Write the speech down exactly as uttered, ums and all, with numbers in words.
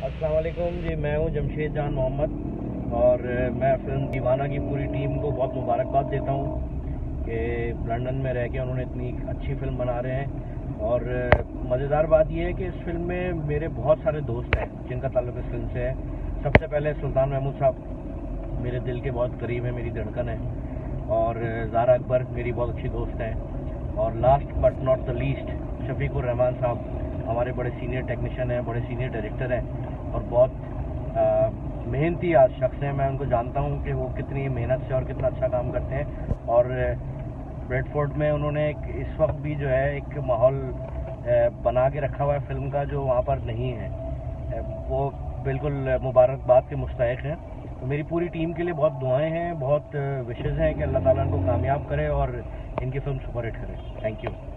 अस्सलाम वालेकुम जी। मैं हूं जमशेद जान मोहम्मद और मैं फिल्म दीवाना की पूरी टीम को बहुत मुबारकबाद देता हूं कि लंदन में रह के उन्होंने इतनी अच्छी फिल्म बना रहे हैं। और मज़ेदार बात यह है कि इस फिल्म में मेरे बहुत सारे दोस्त हैं जिनका ताल्लुक इस फिल्म से है। सबसे पहले सुल्तान महमूद साहब मेरे दिल के बहुत करीब है, मेरी धड़कन है। और ज़ारा अकबर मेरी बहुत अच्छी दोस्त हैं। और last but not the least Shafiqur Rahman sahab हमारे बड़े सीनियर टेक्नीशियन हैं, बड़े सीनियर डायरेक्टर हैं और बहुत मेहनती आज शख्स हैं। मैं उनको जानता हूं कि वो कितनी मेहनत से और कितना अच्छा काम करते हैं। और ब्रेडफोर्ड में उन्होंने एक इस वक्त भी जो है एक माहौल बना के रखा हुआ है फिल्म का, जो वहाँ पर नहीं है। वो बिल्कुल मुबारकबाद के मुस्तहिक हैं। तो मेरी पूरी टीम के लिए बहुत दुआएं हैं, बहुत विशेज़ हैं कि अल्लाह ताला इनको कामयाब करे और इनकी फिल्म सुपर हिट करे। Thank you.